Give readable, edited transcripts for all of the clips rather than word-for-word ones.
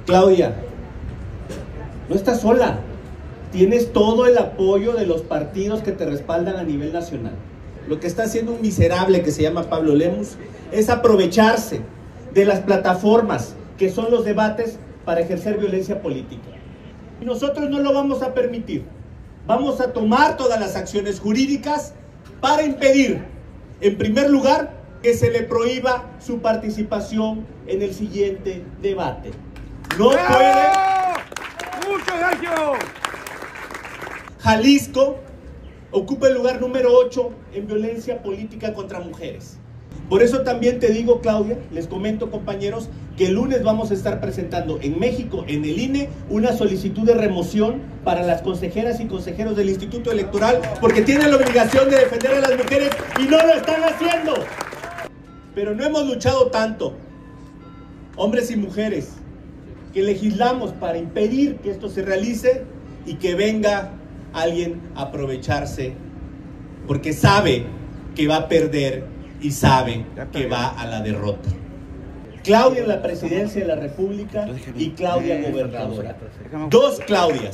Claudia, no estás sola. Tienes todo el apoyo de los partidos que te respaldan a nivel nacional. Lo que está haciendo un miserable que se llama Pablo Lemus es aprovecharse de las plataformas que son los debates para ejercer violencia política. Y nosotros no lo vamos a permitir. Vamos a tomar todas las acciones jurídicas para impedir, en primer lugar, que se le prohíba su participación en el siguiente debate. No puede. ¡Muchas gracias! Jalisco ocupa el lugar número 8 en violencia política contra mujeres. Por eso también te digo, Claudia, les comento, compañeros, que el lunes vamos a estar presentando en México, en el INE, una solicitud de remoción para las consejeras y consejeros del Instituto Electoral, porque tienen la obligación de defender a las mujeres y no lo están haciendo. Pero no hemos luchado tanto, hombres y mujeres, que legislamos para impedir que esto se realice y que venga alguien a aprovecharse, porque sabe que va a perder y sabe que va a la derrota. Claudia en la presidencia de la República y Claudia gobernadora. Dos Claudias.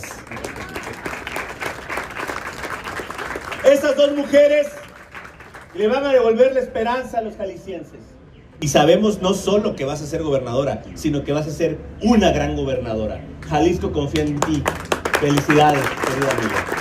Esas dos mujeres le van a devolver la esperanza a los jaliscienses. Y sabemos no solo que vas a ser gobernadora, sino que vas a ser una gran gobernadora. Jalisco confía en ti. Felicidades, querida amiga.